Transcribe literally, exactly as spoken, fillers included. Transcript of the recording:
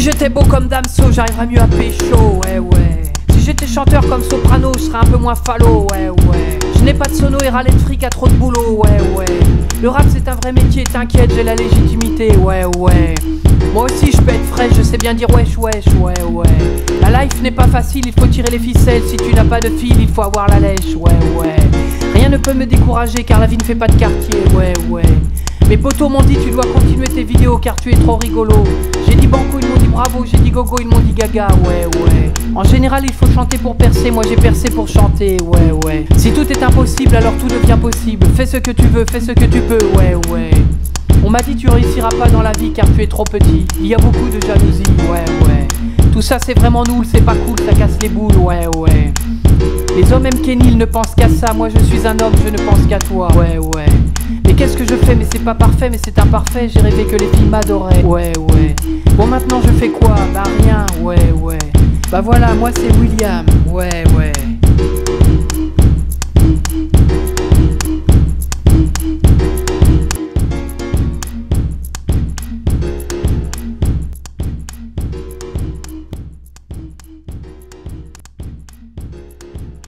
j'étais beau comme Damso, j'arriverais mieux à pécho, ouais ouais. Si j'étais chanteur comme Soprano, je serais un peu moins falot, ouais ouais. Je n'ai pas de sono et râler de fric à trop de boulot, ouais ouais. Le rap c'est un vrai métier, t'inquiète, j'ai la légitimité, ouais ouais. Moi aussi je peux être frais, je sais bien dire wesh wesh, ouais ouais. La life n'est pas facile, il faut tirer les ficelles. Si tu n'as pas de fil, il faut avoir la lèche, ouais ouais. Rien ne peut me décourager car la vie ne fait pas de quartier, ouais ouais. Mes potos m'ont dit tu dois continuer tes vidéos car tu es trop rigolo. J'ai dit banco, ils m'ont dit bravo, j'ai dit gogo, ils m'ont dit gaga, ouais ouais. En général il faut chanter pour percer, moi j'ai percé pour chanter, ouais ouais. Si tout est impossible alors tout devient possible. Fais ce que tu veux, fais ce que tu peux, ouais ouais. On m'a dit tu réussiras pas dans la vie car tu es trop petit. Il y a beaucoup de jalousie, ouais ouais. Tout ça c'est vraiment nul, c'est pas cool, ça casse les boules, ouais ouais. Les hommes aiment Kenny, ils ne pensent qu'à ça. Moi je suis un homme, je ne pense qu'à toi, ouais ouais. Mais qu'est-ce que je fais? Mais c'est pas parfait, mais c'est imparfait. J'ai rêvé que les filles m'adoraient, ouais ouais. Bon maintenant je fais quoi? Bah rien, ouais ouais. Bah voilà, moi c'est William, ouais ouais.